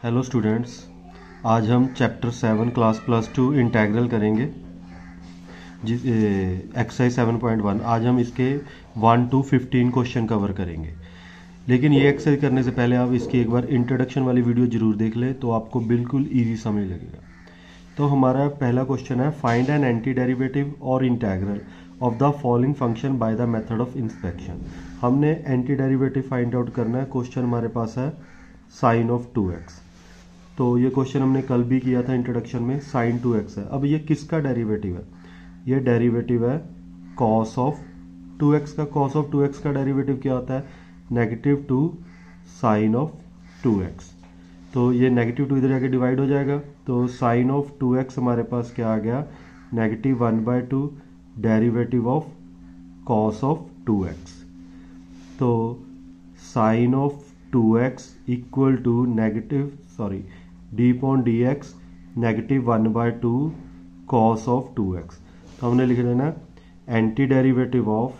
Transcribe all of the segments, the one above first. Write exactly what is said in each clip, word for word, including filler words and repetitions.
Hello students, आज हम chapter seven class plus two integral करेंगे जिस एक्सरसाइज सेवन पॉइंट वन। आज हम इसके one two fifteen question cover करेंगे। लेकिन ये एक्सरसाइज करने से पहले आप इसकी एक बार इंट्रोडक्शन वाली वीडियो ज़रूर देख लें, तो आपको बिल्कुल ईजी समझ लगेगा। तो हमारा पहला क्वेश्चन है, फाइंड एन एंटी डेरिवेटिव और integral of the following function by the method of inspection. हमने एंटी डेरिवेटिव फाइंड आउट करना है। क्वेश्चन हमारे पास है साइन ऑफ टू एक्स। तो ये क्वेश्चन हमने कल भी किया था इंट्रोडक्शन में। साइन टू एक्स है। अब ये किसका डेरिवेटिव है? ये डेरिवेटिव है कॉस ऑफ टू एक्स का। कॉस ऑफ टू एक्स का डेरिवेटिव क्या होता है? Negative two sine of two x. तो ये नेगेटिव टू इधर जाके डिवाइड हो जाएगा, तो साइन ऑफ टू एक्स हमारे पास क्या आ गया? Negative one by two derivative of cos of two x. तो sine of two x equal to negative sorry d upon d x negative one by two cos of two x. तो हमने लिख देना anti derivative of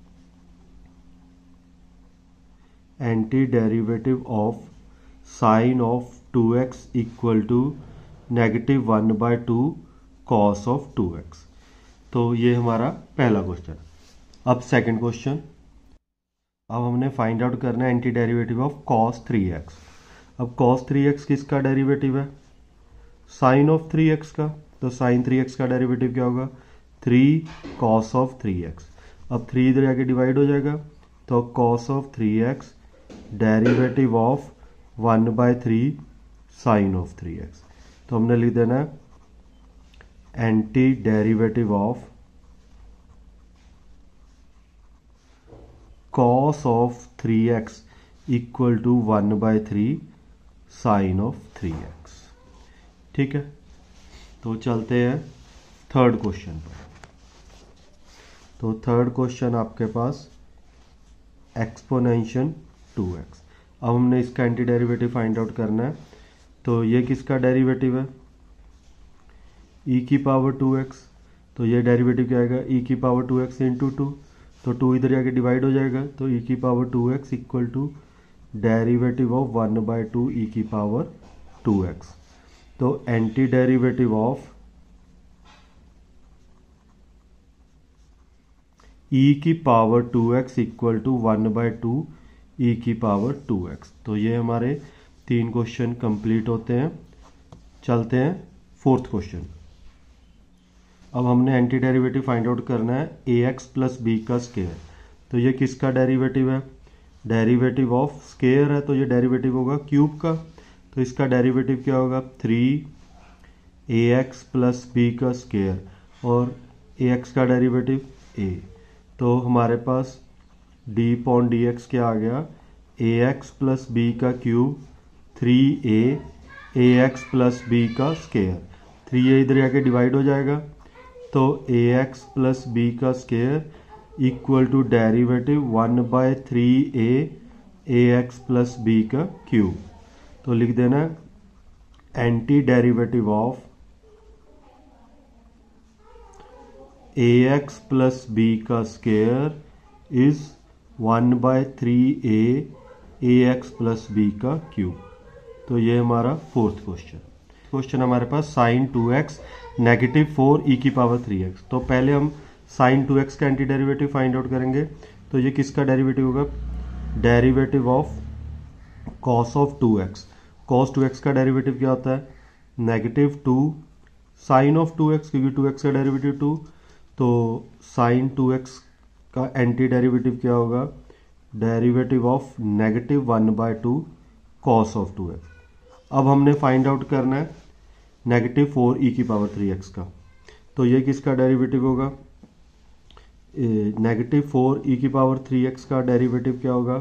anti derivative of sine of two x equal to negative one by two cos of two x. तो ये हमारा पहला question. अब second question. अब हमने फाइंड आउट करना है anti derivative of cos three x. अब कॉस थ्री एक्स किसका डेरिवेटिव है? साइन ऑफ थ्री एक्स का। तो साइन थ्री एक्स का डेरिवेटिव क्या होगा? Three cos of three x. अब थ्री इधर जाके डिवाइड हो जाएगा, तो cos of three x derivative of one by three sine of three x. तो हमने लिख देना है anti derivative of cos of three x equal to one by three sine of three x. ठीक है, तो चलते हैं थर्ड क्वेश्चन पर। तो थर्ड क्वेश्चन आपके पास एक्सपोनेंशियल टू एक्स। अब हमने इसका एंटी डेरिवेटिव फाइंड आउट करना है। तो ये किसका डेरिवेटिव है? ई की पावर टू एक्स। तो ये डेरिवेटिव क्या आएगा? ई की power two x into two. तो टू इधर जाके डिवाइड हो जाएगा, तो ई की power two x equal to derivative of one by two e की पावर टू एक्स। तो एंटी डेरिवेटिव ऑफ ई की power two x equal to one by two e की पावर टू एक्स। तो ये हमारे तीन question complete होते हैं। चलते हैं फोर्थ क्वेश्चन। अब हमने एंटी डेरिवेटिव फाइंड आउट करना है ए एक्स प्लस बी का स्केयर। तो ये किसका डेरिवेटिव है? डेरिवेटिव ऑफ स्केयर है, तो ये डेरिवेटिव होगा क्यूब का। तो इसका डेरिवेटिव क्या होगा? Three a x plus b का स्केयर, और ए एक्स का डेरिवेटिव ए। तो हमारे पास डी पॉन डी एक्स क्या आ गया? ए एक्स प्लस बी का cube three a a x plus b का स्केयर। थ्री ए इधर जाके डिवाइड हो जाएगा, तो ए एक्स प्लस बी का square equal to derivative one by three a a x plus b का cube. तो लिख देना anti derivative of a x plus b का square is one by three a a x plus b का cube. तो ये हमारा fourth question. Question हमारे पास sine two x negative four e की पावर थ्री एक्स। तो पहले हम साइन टू एक्स का एंटी डेरिवेटिव फाइंड आउट करेंगे। तो ये किसका डेरिवेटिव होगा? Derivative of cos of two x. Cos two x का डेरिवेटिव क्या होता है? Negative two sine of two x, क्योंकि टू एक्स का डेरिवेटिव टू। तो साइन टू एक्स का एंटी डेरिवेटिव क्या होगा? Derivative of negative one by two cos of two x. अब हमने फाइंड आउट करना है नेगेटिव फोर ई की पावर थ्री एक्स का। तो ये किसका डेरिवेटिव होगा? नेगेटिव फोर ई की पावर थ्री एक्स का डेरिवेटिव क्या होगा?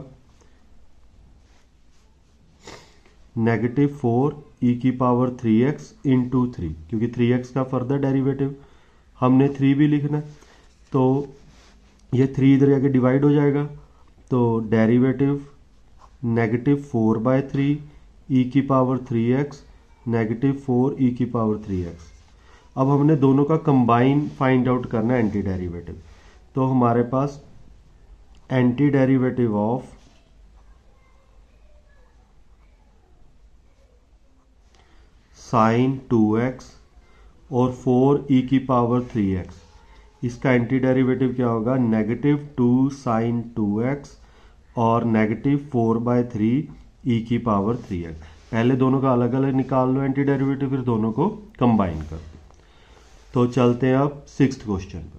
नेगेटिव फोर ई की power three x into three, क्योंकि थ्री एक्स का फर्दर डेरिवेटिव हमने थ्री भी लिखना है। तो ये थ्री इधर जाके डिवाइड हो जाएगा, तो derivative negative four by three e की power three x negative four e की पावर थ्री एक्स। अब हमने दोनों का कंबाइन फाइंड आउट करना है एंटी डेरिवेटिव। तो हमारे पास anti derivative of sine two x और फोर ई की पावर थ्री एक्स। इसका एंटी डेरिवेटिव क्या होगा, negative two sine two x और negative four by three e की पावर थ्री एक्स। पहले दोनों का अलग अलग निकाल लो एंटी डेरिवेटिव, फिर दोनों को कंबाइन कर दो। तो चलते हैं अब सिक्स्थ क्वेश्चन पर।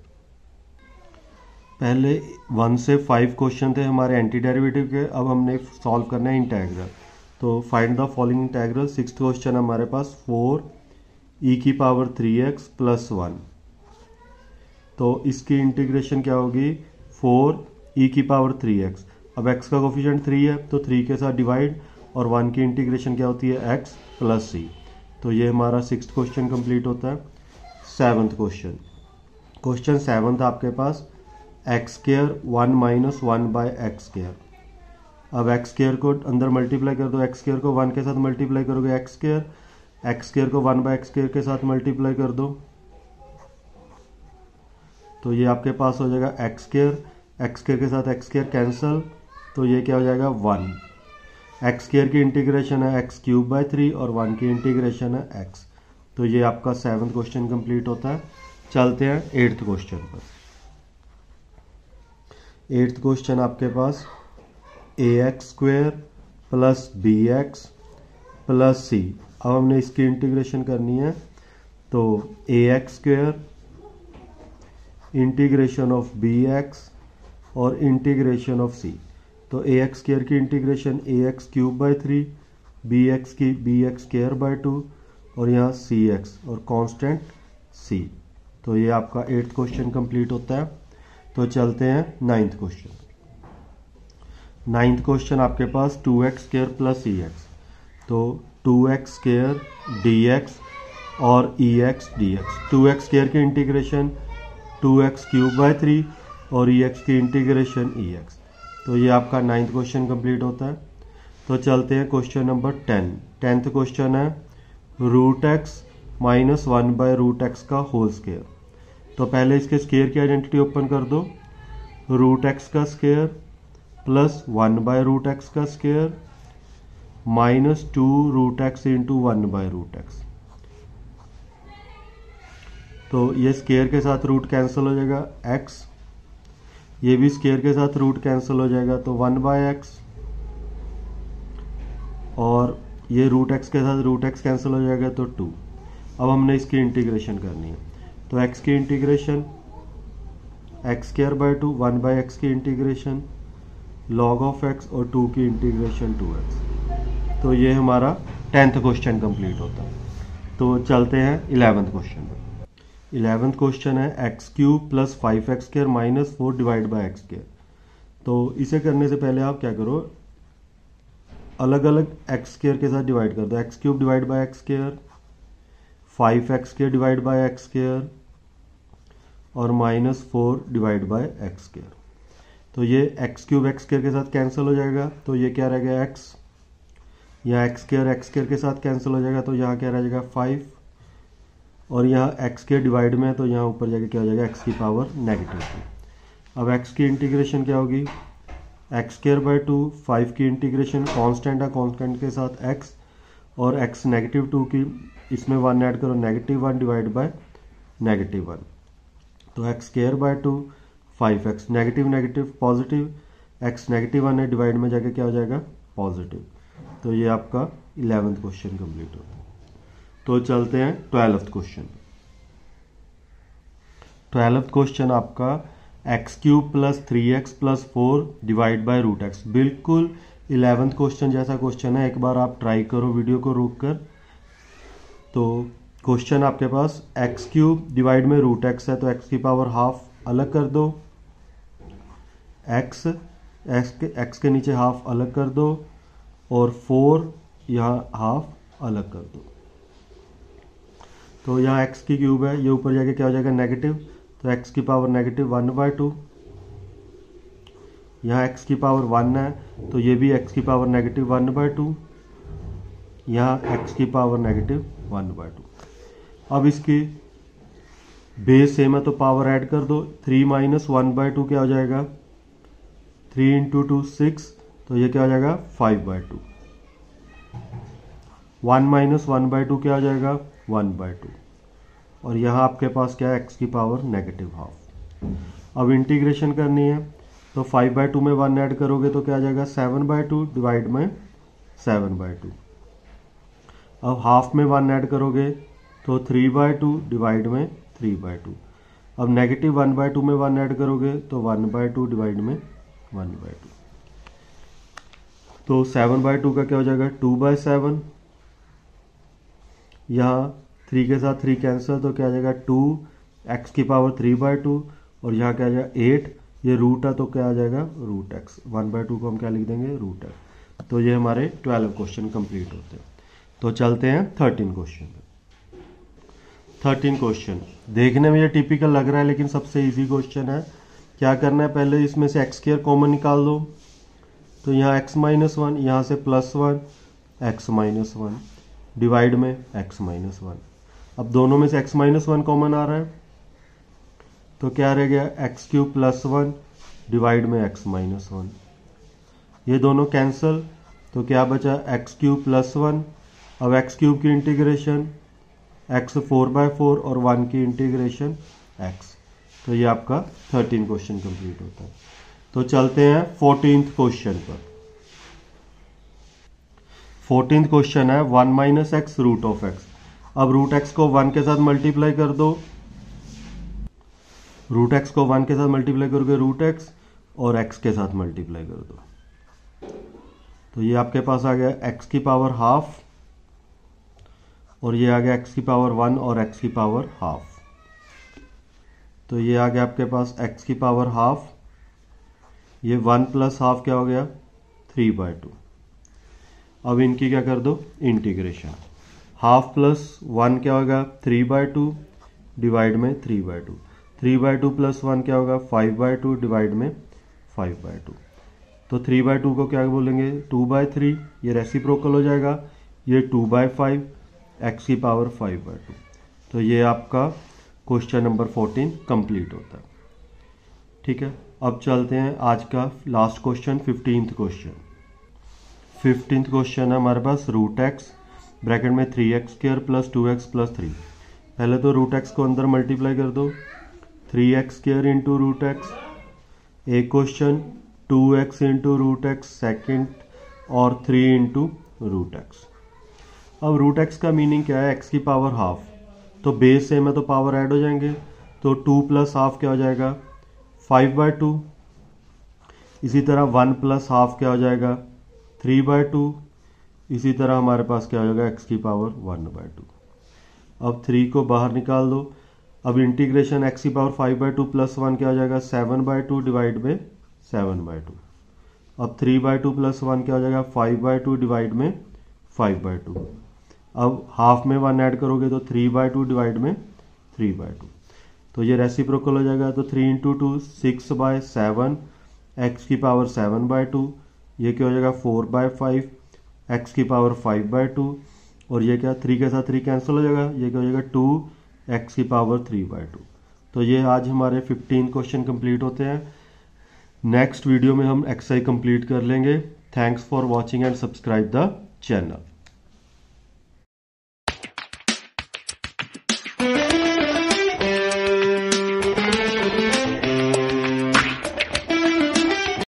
पहले वन से फाइव क्वेश्चन थे हमारे एंटी डेरिवेटिव के, अब हमने सॉल्व करना है इंटेग्रल। तो find the following integral. Sixth question हमारे पास फोर ई की power three x plus one. तो इसकी इंटीग्रेशन क्या होगी, फोर ई की पावर थ्री एक्स। अब x का कोफिशिएंट थ्री है तो थ्री के साथ डिवाइड, और वन की इंटीग्रेशन क्या होती है, x प्लस सी। तो ये हमारा सिक्स्थ क्वेश्चन कंप्लीट होता है। सेवन्थ क्वेश्चन, क्वेश्चन सेवन्थ आपके पास x square one minus one by x square. अब एक्स स्क्र को अंदर मल्टीप्लाई कर दो, एक्स स्क्र को वन के साथ मल्टीप्लाई करोगे एक्स स्क्र, एक्स स्क्र को वन बाय एक्स स्क्र के साथ मल्टीप्लाई कर दो, तो ये आपके पास हो जाएगा एक्स स्क्र, एक्स स्क्र के साथ एक्स स्क्र कैंसल, तो ये क्या हो जाएगा वन। एक्स स्क्र की इंटीग्रेशन है एक्स क्यूब बाय थ्री और वन की इंटीग्रेशन है एक्स। तो ये आपका सेवन्थ क्वेश्चन कंप्लीट होता है। चलते हैं एट्थ क्वेश्चन पर। एट्थ क्वेश्चन आपके पास a x square plus b x plus c. अब हमने इसकी इंटीग्रेशन करनी है, तो a x square integration of b x और इंटीग्रेशन ऑफ सी। तो ए एक्स स्क्वेयर की integration a x cube by three, b x की b x square by two, और यहाँ सी एक्स और कांस्टेंट सी। तो ये आपका एट्थ क्वेश्चन कंप्लीट होता है। तो चलते हैं नाइन्थ क्वेश्चन। नाइन्थ क्वेश्चन आपके पास two x square plus e x. तो two x square d x और e x d x. Two x square की integration two x cube by three और ई एक्स की इंटीग्रेशन ई एक्स। तो ये आपका नाइन्थ क्वेश्चन कंप्लीट होता है। तो चलते हैं question number ten. Tenth question है root x minus one by root x का होल स्क्वेयर। तो पहले इसके स्क्वेयर की आइडेंटिटी ओपन कर दो, रूट एक्स का square plus one by root x का square minus two root x into one by root x. तो ये स्क्वेयर के साथ रूट कैंसिल हो जाएगा x, ये भी स्क्वेयर के साथ रूट कैंसिल हो जाएगा तो वन बाय एक्स, और ये रूट एक्स के साथ रूट एक्स कैंसिल हो जाएगा तो टू। अब हमने इसकी इंटीग्रेशन करनी है, तो x की integration x square by two, one by x की इंटीग्रेशन लॉग ऑफ x और टू की इंटीग्रेशन टू एक्स। तो ये हमारा टेंथ क्वेश्चन कंप्लीट होता है। तो चलते हैं इलेवेंथ क्वेश्चन पर। इलेवेंथ क्वेश्चन है x cube plus five x square minus four divide by x square. तो इसे करने से पहले आप क्या करो, अलग अलग एक्स स्क्वायर के साथ डिवाइड कर दो। X cube divide by x square, five x square divide by x square और minus four divide by x square. तो ये एक्स क्यूब एक्स स्क्वायर के साथ कैंसिल हो जाएगा, तो ये क्या रह गया एक्स, यहाँ एक्स स्क्वायर एक्स स्क्वायर के साथ कैंसिल हो जाएगा, तो यहाँ क्या रह जाएगा फाइव, और यहाँ एक्स के डिवाइड में है तो यहाँ ऊपर जाके क्या हो जाएगा एक्स की पावर नेगेटिव टू। अब एक्स की इंटीग्रेशन क्या होगी, x square by two, five की इंटीग्रेशन कांस्टेंट है, कांस्टेंट के साथ एक्स और एक्स नेगेटिव टू की, इसमें वन ऐड करो, negative one divide by negative one. तो x square by two, five x, negative negative positive, x negative one है, डिवाइड में जाके क्या हो जाएगा पॉजिटिव। तो ये आपका इलेवेंथ क्वेश्चन कंप्लीट होता है। तो चलते हैं ट्वेल्थ क्वेश्चन। ट्वेल्थ क्वेश्चन आपका x cube plus three x plus four divide by root x. बिल्कुल इलेवेंथ क्वेश्चन जैसा क्वेश्चन है, एक बार आप ट्राई करो वीडियो को रोक कर। तो क्वेश्चन आपके पास एक्स क्यूब डिवाइड में रूट एक्स है, तो एक्स की पावर हाफ अलग कर दो, एक्स एक्स के एक्स के नीचे हाफ अलग कर दो, और फोर यहाँ हाफ अलग कर दो। तो यहाँ x की क्यूब है, ये ऊपर जाके क्या हो जाएगा नेगेटिव, तो x की power negative one by two. यहाँ x की पावर वन है, तो ये भी x की power negative one by two. यहाँ x की power negative one by two. अब इसकी बेस सेम है तो पावर ऐड कर दो, three minus one by two क्या हो जाएगा, थ्री इंटू टू सिक्स, तो ये क्या हो जाएगा five by two. One minus one by two क्या हो जाएगा, वन बाई टू, और यहाँ आपके पास क्या है, एक्स की पावर नेगेटिव हाफ। अब इंटीग्रेशन करनी है तो फाइव बाई टू में वन ऐड करोगे तो क्या आ जाएगा, सेवन बाई टू डिवाइड में सेवन बाई टू। अब हाफ में वन ऐड करोगे तो थ्री बाई टू डिवाइड में थ्री बाई टू। अब नेगेटिव वन बाई टू में वन ऐड करोगे तो वन बाई टू डिवाइड में वन बाई टू। तो सेवन बाई टू का क्या हो जाएगा, टू बाई सेवन। यहाँ थ्री के साथ थ्री कैंसिल तो क्या आ जाएगा, टू एक्स की पावर थ्री बाई टू, और यहाँ क्या आ जाएगा एट, ये रूट है तो क्या आ जाएगा, root x. One by two को हम क्या लिख देंगे, रूट एक्स। तो ये हमारे ट्वेल्व क्वेश्चन कंप्लीट होते हैं। तो चलते हैं थर्टीन क्वेश्चन पे। थर्टीन क्वेश्चन देखने में ये टिपिकल लग रहा है लेकिन सबसे इजी क्वेश्चन है। क्या करना है, पहले इसमें से एक्स स्क्वायर कॉमन निकाल दो। तो यहाँ एक्स माइनस वन, यहाँ से plus one, x minus one divide में एक्स माइनस वन। अब दोनों में से एक्स माइनस वन कॉमन आ रहा है तो क्या रह गया, x cube plus one divide में एक्स माइनस वन। ये दोनों कैंसल तो क्या बचा, एक्स क्यूब प्लस वन। अब एक्स क्यूब की integration x four by four और वन की इंटीग्रेशन एक्स। तो ये आपका थर्टीन क्वेश्चन कंप्लीट होता है। तो चलते हैं फोर्टीन्थ क्वेश्चन पर। फोर्टीन्थ क्वेश्चन है one minus x root of x. अब रूट एक्स को वन के साथ मल्टीप्लाई कर दो। रूट एक्स को वन के साथ मल्टीप्लाई करोगे रूट एक्स, और एक्स के साथ मल्टीप्लाई कर दो तो ये आपके पास आ गया एक्स की पावर हाफ, और ये आ गया एक्स की पावर वन और एक्स की पावर हाफ। तो ये आ गया आपके पास एक्स की पावर हाफ, ये वन प्लस हाफ क्या हो गया, थ्री बाय टू। अब इनकी क्या कर दो, इंटीग्रेशन। हाफ प्लस वन क्या होगा, थ्री बाय टू डिवाइड में three by two. Three by two plus one क्या होगा, फाइव बाय टू डिवाइड में फाइव बाय टू। तो थ्री बाय टू को क्या बोलेंगे, टू बाय थ्री, ये रेसिप्रोकल हो जाएगा। ये टू बाय फाइव, एक्स की पावर फाइव बाय टू। तो ये आपका क्वेश्चन नंबर फोर्टीन कंप्लीट होता है। ठीक है, अब चलते हैं आज का last question, fifteenth question. Fifteenth question है हमारे पास रूट एक्स ब्रैकेट में three x square plus two x plus three. पहले तो रूट एक्स को अंदर मल्टीप्लाई कर दो, three x square into root x. एक question two x into root x second, और थ्री इंटू रूट एक्स। अब रूट एक्स का मीनिंग क्या है, एक्स की पावर हाफ। तो बेस सेम है तो पावर ऐड हो जाएंगे। तो टू प्लस हाफ क्या हो जाएगा, फाइव बाय टू। इसी तरह वन प्लस हाफ क्या हो जाएगा, थ्री बाय टू। इसी तरह हमारे पास क्या हो जाएगा, एक्स की पावर वन बाय टू। अब थ्री को बाहर निकाल दो। अब इंटीग्रेशन एक्स की power five by two plus one क्या हो जाएगा, सेवन बाय टू डिवाइड में सेवन बाय टू। अब three by two plus one क्या हो जाएगा, फाइव बाय टू डिवाइड में फाइव बाय टू। अब हाफ में वन ऐड करोगे तो थ्री बाय टू डिवाइड में थ्री बाय टू। तो ये रेसिप्रोकल हो जाएगा। तो three into two six by seven, x की पावर सेवन बाय टू। ये क्या हो जाएगा, फोर बाय फाइव, एक्स की पावर फाइव बाय टू। और ये क्या, थ्री के साथ थ्री कैंसिल हो जाएगा, ये क्या हो जाएगा, टू एक्स की पावर थ्री बाय टू। तो ये आज हमारे फिफ्टीन क्वेश्चन कंप्लीट होते हैं। नेक्सट वीडियो में हम एक्सरसाइज कंप्लीट कर लेंगे। Thanks for watching and subscribe the channel.